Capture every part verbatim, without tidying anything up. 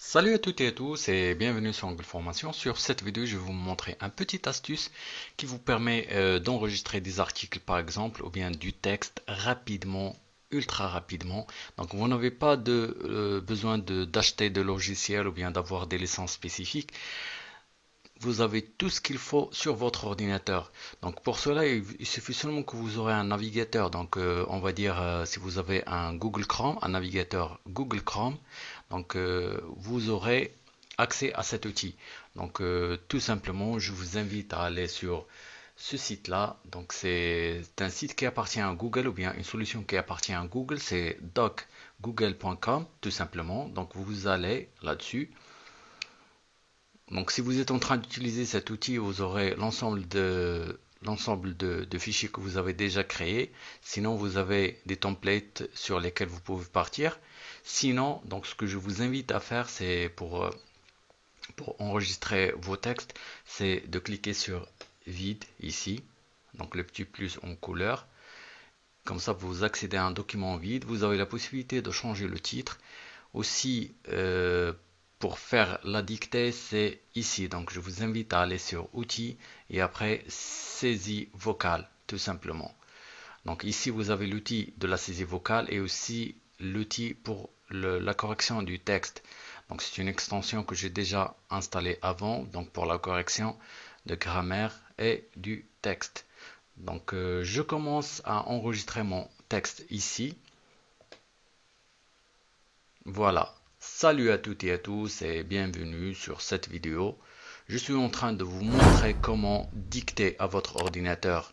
Salut à toutes et à tous et bienvenue sur Angle Formation. Sur cette vidéo, je vais vous montrer un petit astuce qui vous permet euh, d'enregistrer des articles par exemple ou bien du texte rapidement, ultra rapidement. Donc vous n'avez pas de, euh, besoin de, d'acheter de logiciels ou bien d'avoir des licences spécifiques. Vous avez tout ce qu'il faut sur votre ordinateur. Donc pour cela, il, il suffit seulement que vous aurez un navigateur. Donc euh, on va dire euh, si vous avez un Google Chrome, un navigateur Google Chrome, donc euh, vous aurez accès à cet outil. Donc euh, tout simplement, je vous invite à aller sur ce site-là. Donc c'est un site qui appartient à Google ou bien une solution qui appartient à Google. C'est doc google point com tout simplement. Donc vous allez là-dessus. Donc si vous êtes en train d'utiliser cet outil, vous aurez l'ensemble de l'ensemble de, de fichiers que vous avez déjà créés. Sinon, vous avez des templates sur lesquels vous pouvez partir. Sinon, donc ce que je vous invite à faire, c'est pour, euh, pour enregistrer vos textes, c'est de cliquer sur vide ici, donc le petit plus en couleur. Comme ça, vous accédez à un document vide. Vous avez la possibilité de changer le titre. Aussi, euh, pour faire la dictée, c'est ici. Donc, je vous invite à aller sur Outils et après Saisie vocale, tout simplement. Donc, ici, vous avez l'outil de la saisie vocale et aussi l'outil pour le, la correction du texte. Donc, c'est une extension que j'ai déjà installée avant, donc pour la correction de grammaire et du texte. Donc, euh, je commence à enregistrer mon texte ici. Voilà. Salut à toutes et à tous et bienvenue sur cette vidéo. Je suis en train de vous montrer comment dicter à votre ordinateur.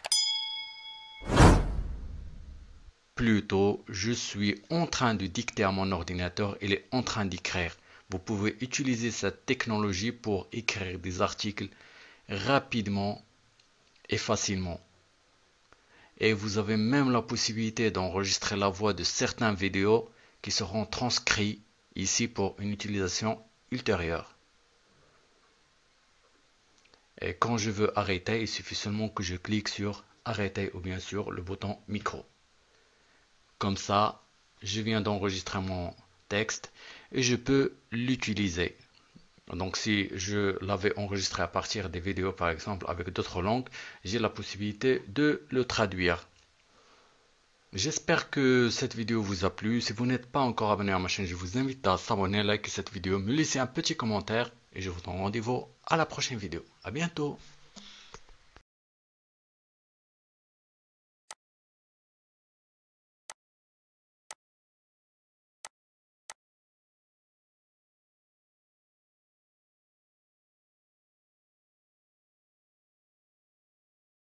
Plutôt, je suis en train de dicter à mon ordinateur, il est en train d'écrire. Vous pouvez utiliser cette technologie pour écrire des articles rapidement et facilement. Et vous avez même la possibilité d'enregistrer la voix de certaines vidéos qui seront transcrites ici pour une utilisation ultérieure. Et quand je veux arrêter, il suffit seulement que je clique sur arrêter ou bien sûr le bouton micro. Comme ça, je viens d'enregistrer mon texte et je peux l'utiliser. Donc si je l'avais enregistré à partir des vidéos par exemple avec d'autres langues, j'ai la possibilité de le traduire. J'espère que cette vidéo vous a plu. Si vous n'êtes pas encore abonné à ma chaîne, je vous invite à s'abonner, liker cette vidéo, me laisser un petit commentaire et je vous donne rendez-vous à la prochaine vidéo. À bientôt.